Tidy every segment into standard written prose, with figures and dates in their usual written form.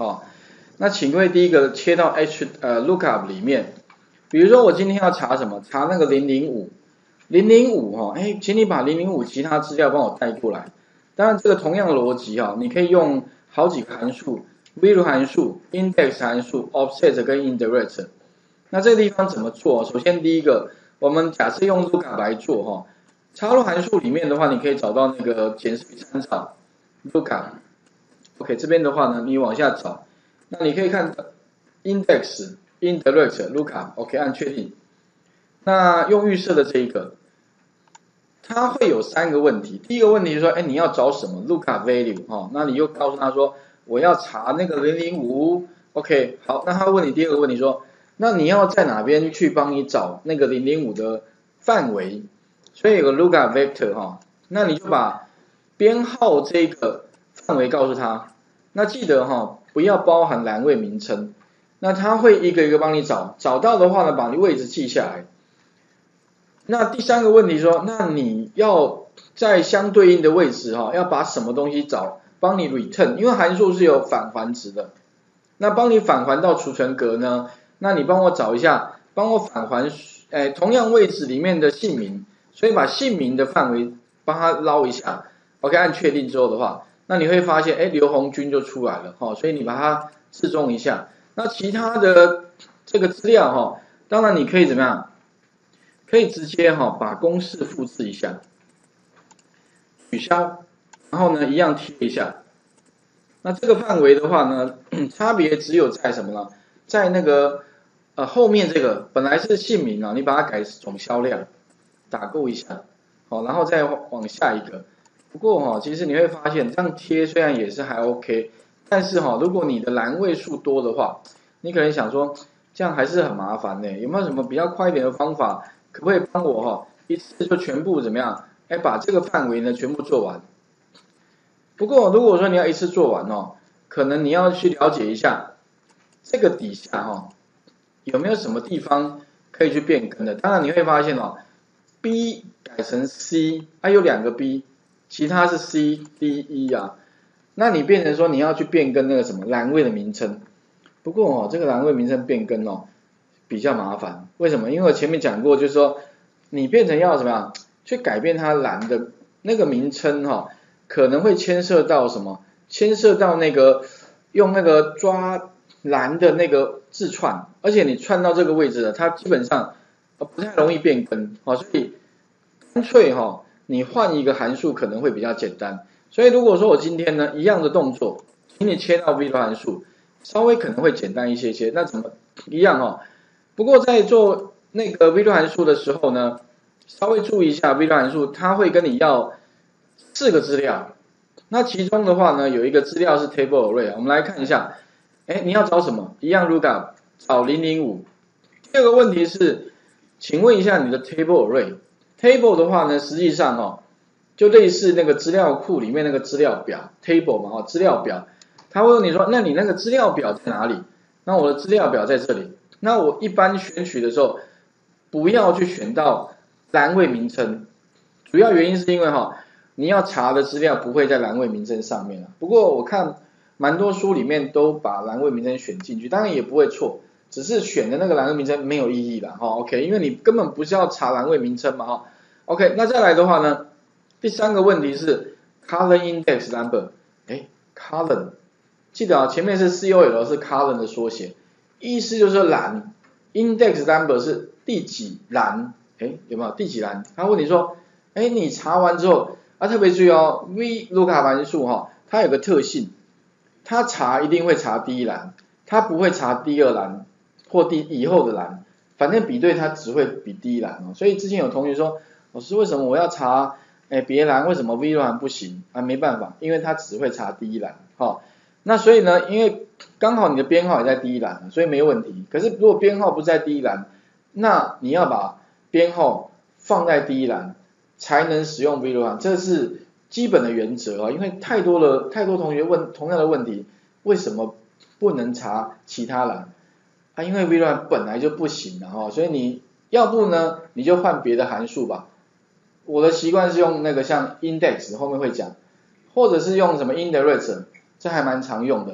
那请各位第一个切到 lookup 里面，比如说我今天要查什么？查那个005请你把005其他资料帮我带过来。当然这个同样的逻辑你可以用好几个函数 ，value 函数、index 函数、offset 跟 indirect。那这个地方怎么做？首先第一个，我们假设用 lookup 来做插入函数里面的话，你可以找到那个检视与参照 lookup。OK， 这边的话呢，你往下找，那你可以看 index、indirect、lookup。OK， 按确定。那用预设的这一个，它会有3个问题。第一个问题是说，你要找什么 lookup value 那你又告诉他说，我要查那个005。OK， 好，那他问你第二个问题说，那你要在哪边去帮你找那个005的范围？所以有个 lookup vector 那你就把编号这个范围告诉他。那记得不要包含栏位名称。那他会一个一个帮你找，找到的话呢，把你位置记下来。那第3个问题说，那你要在相对应的位置要把什么东西找，帮你 return， 因为函数是有返还值的。那帮你返还到储存格呢，那你帮我找一下，帮我返还同样位置里面的姓名，所以把姓名的范围帮他捞一下。OK， 按确定之后的话，那你会发现刘红军就出来了所以你把它置中一下。那其他的这个资料当然你可以怎么样？可以直接把公式复制一下，取消，然后呢一样贴一下。那这个范围的话呢，差别只有在什么呢？在那个后面这个本来是姓名你把它改总销量，打勾一下，然后再往下一个。不过其实你会发现这样贴虽然也是还 OK， 但是如果你的栏位数多的话，你可能想说这样还是很麻烦呢。有没有什么比较快一点的方法？可不可以帮我一次就全部怎么样？把这个范围呢全部做完。不过如果说你要一次做完可能你要去了解一下这个底下有没有什么地方可以去变更的。当然你会发现B 改成 C， 有2个 B， 其他是 C、D、E 那你变成说你要去变更那个什么栏位的名称。不过这个栏位名称变更比较麻烦。为什么？因为我前面讲过，就是说你变成要怎么样去改变它栏的那个名称可能会牵涉到什么？牵涉到那个用那个抓栏的那个字串，而且你串到这个位置了，它基本上不太容易变更所以干脆你换一个函数可能会比较简单。所以如果说我今天呢一样的动作，请你切到 value 函数，稍微可能会简单一些些。那怎么一样不过在做那个 value 函数的时候呢，稍微注意一下 value 函数，它会跟你要4个资料。那其中的话呢，有一个资料是 table array， 我们来看一下。你要找什么？一样 lookup 找005。第二个问题是，请问一下你的 table array。table 的话呢，实际上就类似那个资料库里面那个资料表 table 嘛资料表。他会问你说，那你那个资料表在哪里？那我的资料表在这里。那我一般选取的时候，不要去选到栏位名称，主要原因是因为你要查的资料不会在栏位名称上面不过我看蛮多书里面都把栏位名称选进去，当然也不会错，只是选的那个栏位名称没有意义啦OK， 因为你根本不是要查栏位名称嘛OK， 那再来的话呢，第3个问题是 column index number。column 记得前面是 COL 是 column 的缩写，意思就是栏 ，index number 是第几栏，有没有第几栏？他问你说，你查完之后特别注意VLOOKUP 函数它有个特性，它查一定会查第一栏，它不会查第2栏或以后的栏，反正比对它只会比第一栏所以之前有同学说，老师为什么我要查别栏，为什么 VLOOKUP 栏不行没办法，因为它只会查第一栏那所以呢，因为刚好你的编号也在第一栏，所以没问题。可是如果编号不在第一栏，那你要把编号放在第一栏才能使用 VLOOKUP， 这是基本的原则因为太多同学问同样的问题，为什么不能查其他栏因为 VLOOKUP 本来就不行所以你要不呢你就换别的函数吧。我的习惯是用那个像 index 后面会讲，或者是用什么 indirect，这还蛮常用的。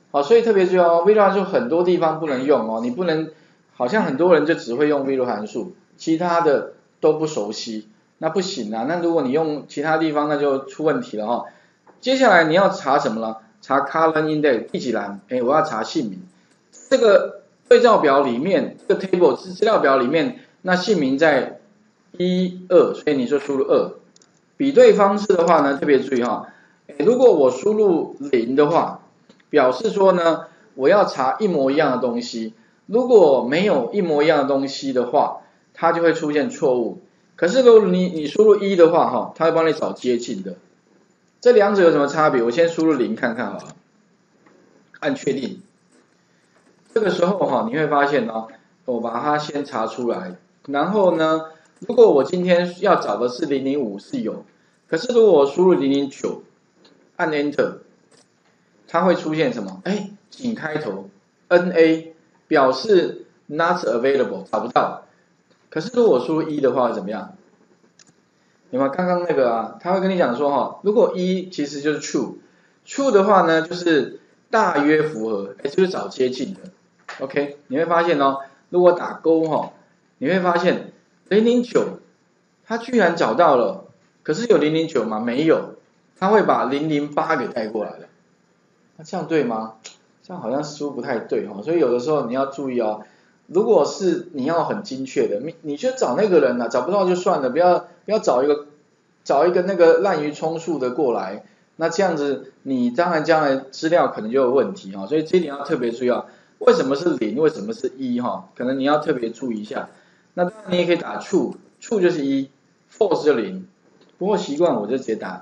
好，所以特别注意哦 ，VLOOKUP 函数很多地方不能用哦，你不能好像很多人就只会用 VLOOKUP 函数，其他的都不熟悉，那不行啊。那如果你用其他地方，那就出问题了哈。接下来你要查什么了？查 column index 第几栏？我要查姓名。这个对照表里面，这个 table 资料表里面，那姓名在1、2，所以你就输入2。比对方式的话呢，特别注意哈，如果我输入0的话，表示说呢，我要查一模一样的东西。如果没有一模一样的东西的话，它就会出现错误。可是如果你输入1的话，哈，它会帮你找接近的。这两者有什么差别？我先输入0看看好了，按确定。这个时候哈，你会发现呢，我把它先查出来，然后呢，如果我今天要找的是005是有，可是如果我输入009，按 Enter。它会出现什么？井开头 NA 表示 not available 找不到。可是如果我输入1的话会怎么样？有没有刚刚那个啊？他会跟你讲说哈，如果1其实就是 true 的话呢，就是大约符合，就是找接近的。OK， 你会发现哦，如果打勾哈，你会发现009它居然找到了，可是有009吗？没有，它会把008给带过来了。那这样对吗？这样好像似乎不太对哈，所以有的时候你要注意哦。如果是你要很精确的，你去找那个人啊，找不到就算了，不要找一个那个滥竽充数的过来，那这样子你当然将来资料可能就有问题哈，所以这一点要特别注意啊。为什么是0？为什么是1哈？可能你要特别注意一下。那当然你也可以打 true 就是1，false 就0。不过习惯我就直接打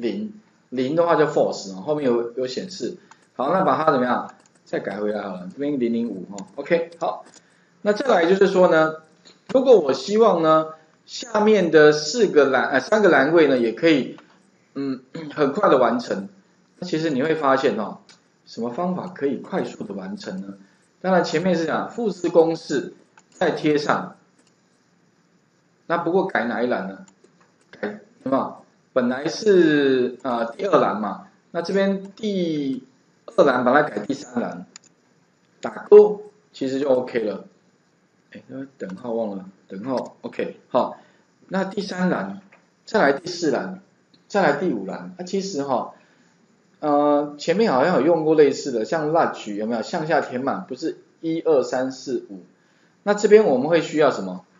0的话就 false 后面有显示。好，那把它怎么样？再改回来好了，这边005哈 ，OK， 好。那再来就是说呢，如果我希望呢，下面的3个栏位呢也可以很快的完成，那其实你会发现哦，什么方法可以快速的完成呢？当然前面是讲复制公式再贴上，那不过改哪一栏呢？改什么？本来是第2栏嘛，那这边第2栏把它改第3栏，打勾其实就 OK 了。等号忘了，等号 OK 好，那第3栏，再来第4栏，再来第5栏，其实前面好像有用过类似的，像 large 有没有向下填满？不是1、2、3、4、5，那这边我们会需要什么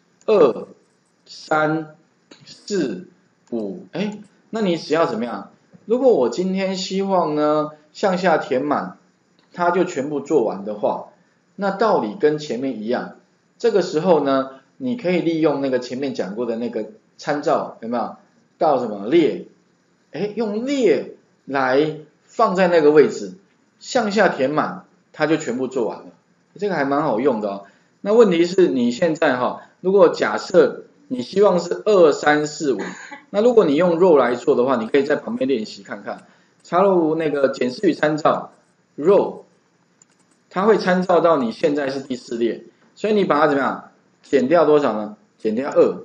？2、3、4、5，那你只要怎么样？如果我今天希望呢向下填满，它就全部做完的话，那道理跟前面一样。这个时候呢，你可以利用那个前面讲过的那个参照，有没有？到什么列？用列来放在那个位置，向下填满，它就全部做完了。这个还蛮好用的哦。那问题是你现在如果假设你希望是2、3、4、5，那如果你用 row 来做的话，你可以在旁边练习看看，插入那个检视与参照 row， 它会参照到你现在是第4列。所以你把它怎么样？减掉多少呢？减掉2，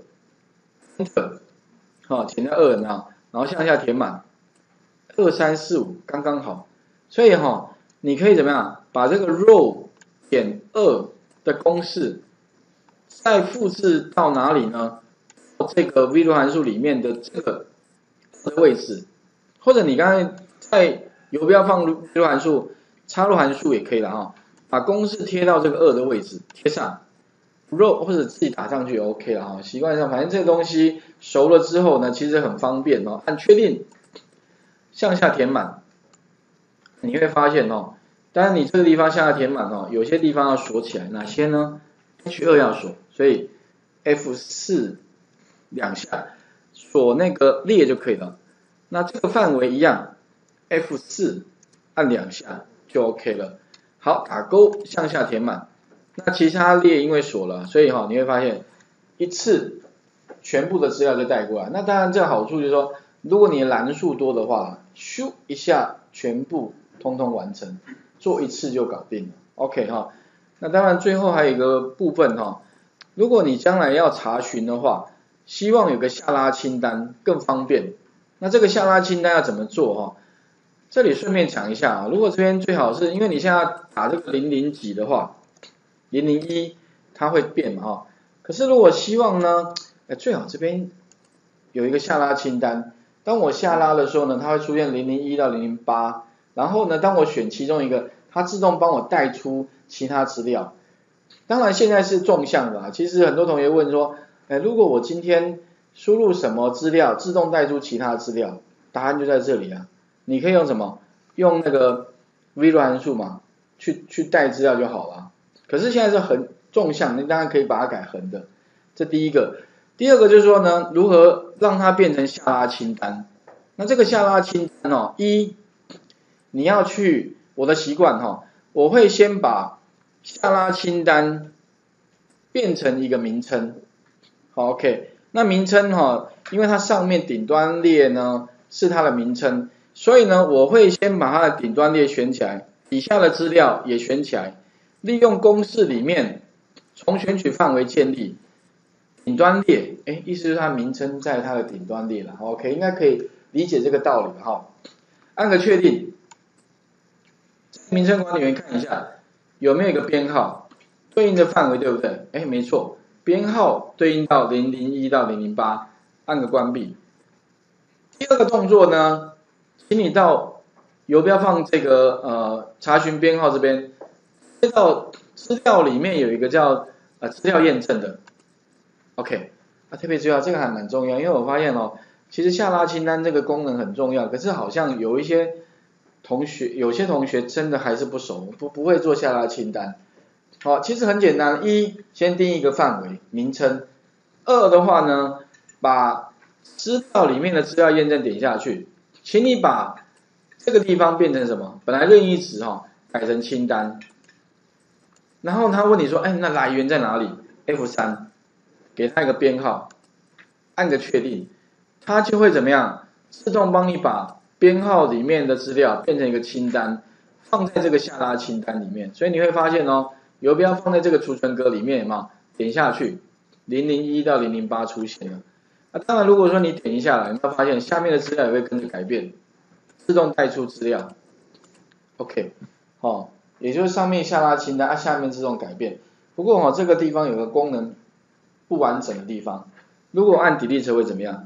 减掉2有没有？然后向下填满，2、3、4、5刚刚好。所以你可以怎么样？把这个 row 减2的公式再复制到哪里呢？这个 VLOOKUP 函数里面的这个位置，或者你刚才在游标放 VLOOKUP 函数，插入函数也可以了把公式贴到这个2的位置，贴上 row 或者自己打上去 OK 了习惯上，反正这个东西熟了之后呢，其实很方便按确定，向下填满，你会发现当然你这个地方向下填满有些地方要锁起来，哪些呢 ？H2 要锁，所以 F4 2下锁那个列就可以了。那这个范围一样 ，F4 按2下就 OK 了。好，打勾向下填满。那其他列因为锁了，所以你会发现一次全部的资料就带过来。那当然这个好处就是说，如果你的栏数多的话，咻一下全部通通完成，做一次就搞定了。OK 那当然最后还有一个部分如果你将来要查询的话，希望有个下拉清单更方便。那这个下拉清单要怎么做这里顺便讲一下啊，如果这边最好是因为你现在打这个00几的话，001它会变嘛哈。可是如果希望呢，最好这边有一个下拉清单，当我下拉的时候呢，它会出现001到008，然后呢，当我选其中一个，它自动帮我带出其他资料。当然现在是纵向的啊，其实很多同学问说，如果我今天输入什么资料，自动带出其他资料，答案就在这里啊。你可以用什么？用那个 VLOOKUP 函数嘛，去带资料就好了。可是现在是横纵向，你当然可以把它改横的。这第一个。第二个就是说呢，如何让它变成下拉清单？那这个下拉清单哦，你要去我的习惯哈，我会先把下拉清单变成一个名称。好 ，OK， 那名称哈，因为它上面顶端列呢是它的名称，所以呢，我会先把它的顶端列选起来，底下的资料也选起来，利用公式里面从选取范围建立顶端列，意思是它名称在它的顶端列了 ，OK， 应该可以理解这个道理哈。按个确定，名称管理员看一下有没有一个编号对应的范围，对不对？没错，编号对应到001到008，按个关闭。第二个动作呢，请你到游标放这个查询编号这边，到资料里面有一个叫资料验证的 ，OK， 特别注意啊，这个还蛮重要，因为我发现哦，其实下拉清单这个功能很重要，可是好像有些同学真的还是不熟，不会做下拉清单。好，其实很简单，先定一个范围名称，二的话呢，把资料里面的资料验证点下去，请你把这个地方变成什么？本来任意值改成清单，然后他问你说，那来源在哪里 ？F3， 给他一个编号，按个确定，它就会怎么样？自动帮你把编号里面的资料变成一个清单，放在这个下拉清单里面。所以你会发现哦，游标放在这个储存格里面嘛，点下去，001到008出现了。当然，如果说你点一下来，你会发现下面的资料也会跟着改变，自动带出资料。OK， 也就是上面下拉清单，下面自动改变。不过这个地方有个功能不完整的地方，如果按 Delete 会怎么样？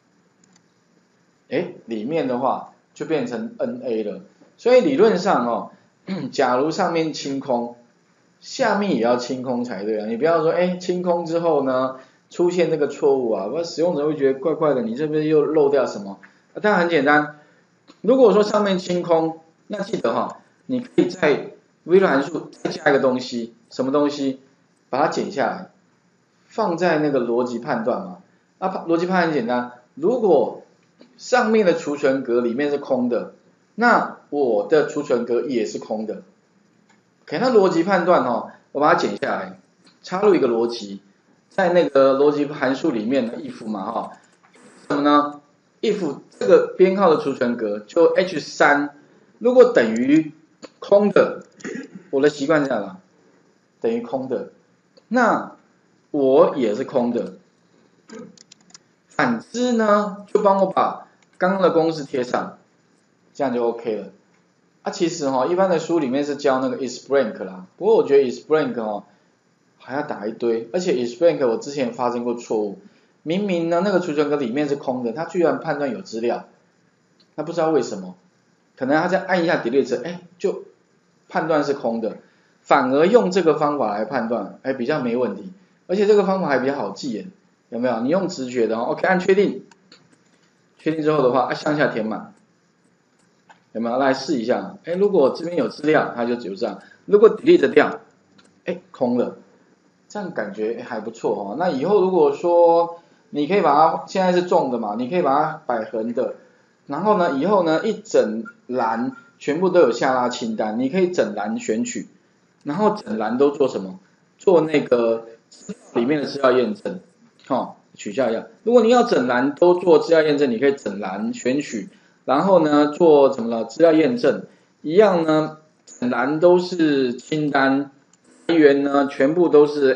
里面的话就变成 NA 了。所以理论上假如上面清空，下面也要清空才对啊。你不要说清空之后呢出现这个错误啊，不然使用者会觉得怪怪的，你这边又漏掉什么？但很简单，如果说上面清空，那记得你可以在 VLOOKUP 函数再加一个东西，什么东西？把它剪下来，放在那个逻辑判断嘛。逻辑判断很简单，如果上面的储存格里面是空的，那我的储存格也是空的。OK， 那逻辑判断我把它剪下来，插入一个逻辑，在那个逻辑函数里面的 if 嘛什么呢 ？if 这个编号的储存格就 H3， 如果等于空的，我的习惯是这样的，等于空的，那我也是空的。反之呢，就帮我把刚刚的公式贴上，这样就 OK 了。其实一般的书里面是教那个 isBlank 啦，不过我觉得 isBlank 还要打一堆，而且 isBlank 我之前也发生过错误，明明呢那个储存格里面是空的，它居然判断有资料，那不知道为什么，可能他再按一下 Delete，就判断是空的，反而用这个方法来判断，比较没问题，而且这个方法还比较好记耶。有没有？你用直觉的OK， 按确定，确定之后的话，向下填满，有没有？来试一下，如果这边有资料，它就有这样；如果 delete 掉，空了，这样感觉还不错那以后如果说你可以把它现在是纵的嘛，你可以把它摆横的，然后呢，以后呢一整栏全部都有下拉清单，你可以整栏选取，然后整栏都做什么？做那个里面的资料验证。取消一下。如果你要整栏都做资料验证，你可以整栏选取，然后呢做什么了？资料验证一样呢，整栏都是清单，来源呢全部都是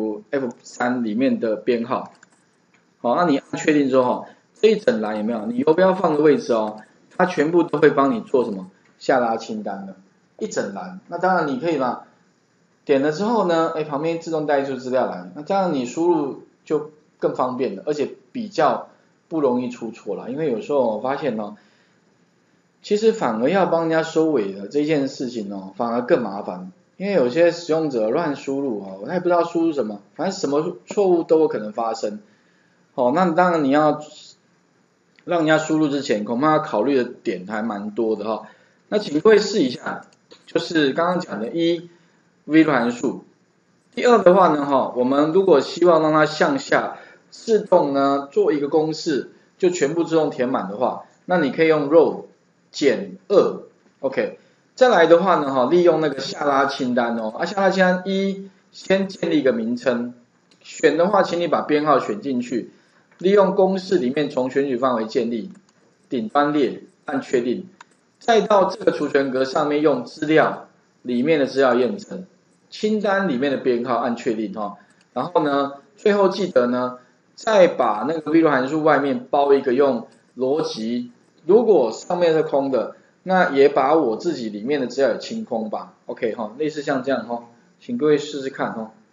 F3 里面的编号。那你按确定之后这一整栏有没有？你游标放的位置它全部都会帮你做什么下拉清单的，一整栏。那当然你可以嘛，点了之后呢，旁边自动带出资料来，那这样你输入就更方便了，而且比较不容易出错了。因为有时候我发现哦，其实反而要帮人家收尾的这件事情哦，反而更麻烦。因为有些使用者乱输入哦，他也不知道输入什么，反正什么错误都有可能发生。哦，那当然你要让人家输入之前，恐怕要考虑的点还蛮多的哈。那请各位试一下，就是刚刚讲的VLOOKUP函数。第二的话呢，我们如果希望让它向下自动呢做一个公式，就全部自动填满的话，那你可以用 row 减2，OK。再来的话呢，利用那个下拉清单哦，下拉清单先建立一个名称，选的话，请你把编号选进去，利用公式里面从选取范围建立顶端列，按确定，再到这个储存格上面用资料里面的资料验证。清单里面的编号按确定然后呢，最后记得呢，再把那个 VLOOKUP函数外面包一个用逻辑，如果上面是空的，那也把我自己里面的资料也清空吧 ，OK 类似像这样请各位试试看